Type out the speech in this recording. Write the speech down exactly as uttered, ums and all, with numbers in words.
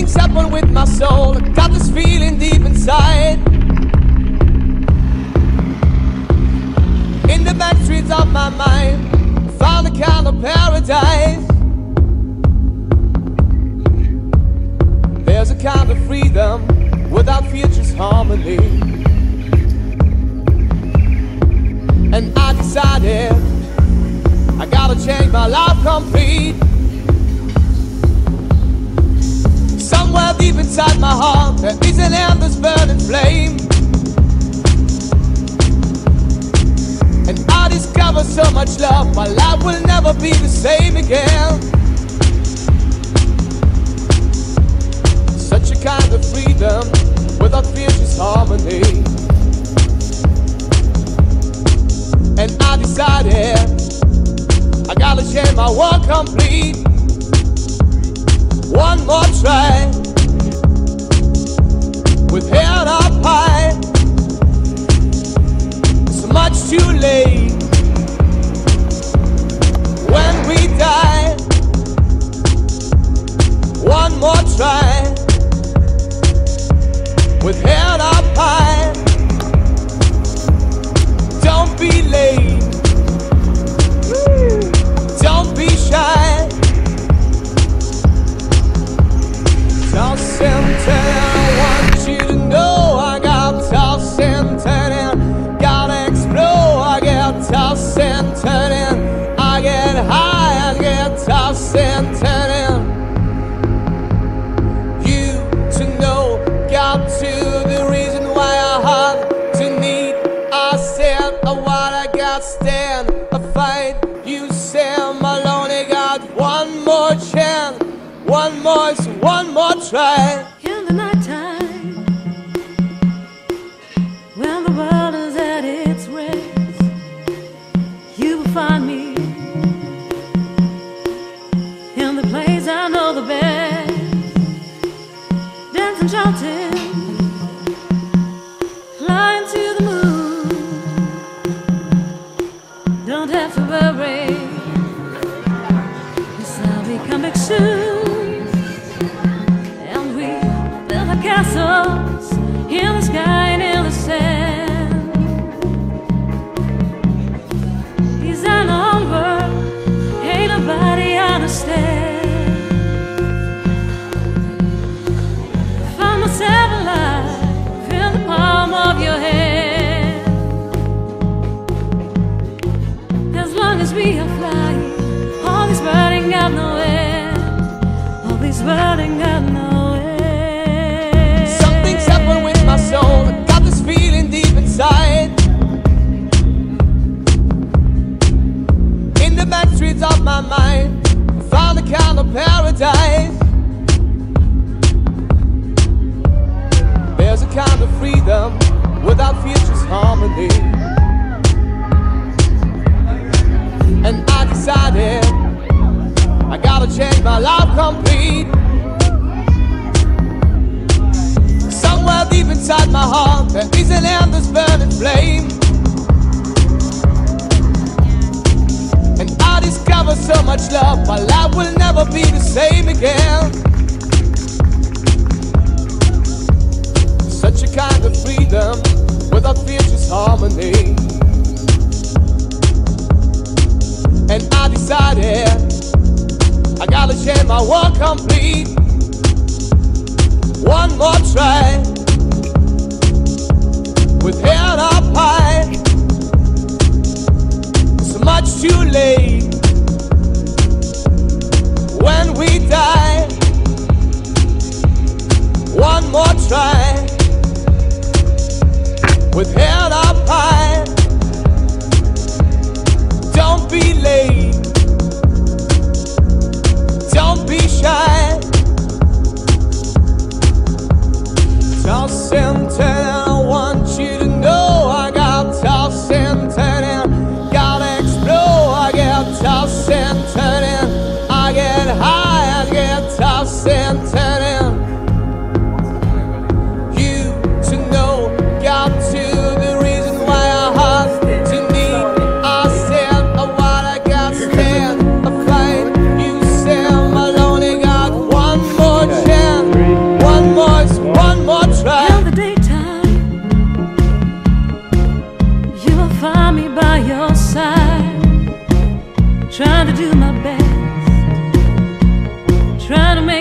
Something's happened with my soul. I got this feeling deep inside. In the back streets of my mind, I found a kind of paradise. There's a kind of freedom without fear, just harmony. And I decided I gotta change my life complete. Somewhere deep inside my heart there is an endless burning flame. And I discovered so much love, my life will never be the same again. Such a kind of freedom without fear, just harmony. And I decided I gotta change my world complete. One more try, with head up high. It's much too late when we die. One more try, with head up high. Don't be late, don't be shy. Toss and turn, I want you to know I got toss and turning. Gotta explode, I get toss and turning. I get high, I get toss and turning. You to know, got to the reason why I had to need. I said I what I got stand a fight. You say I'm alone, I got one more chance. One more, so one more try. In the night time, when the world is at its worst, you will find me in the place I know the best, dancing, shouting, flying to the moon. Don't have to worry, 'cause I'll be coming soon. Castles in the sky and in the sand. These are old world, ain't nobody understand. Found myself alive in the palm of your hand. As long as we are flying, all this world ain't got no end. All this world ain't got no end. Soul. I got this feeling deep inside. In the back streets of my mind, I found a kind of paradise. There's a kind of freedom without fear, just harmony. And I decided I gotta change my life complete. Somewhere deep inside my heart there is an endless burning flame. And I discovered so much love, my life will never be the same again. Such a kind of freedom without fear, just harmony. And I decided I gotta change my world complete. One more try, with head up high. It's much too late when we die. One more try, with head up high. Don't be late, don't be shy. Toss and turn, I want you to know I got toss and turning. Gotta explode, I get toss and turning. I get high, I get toss and turning. You to know, got to the trying to make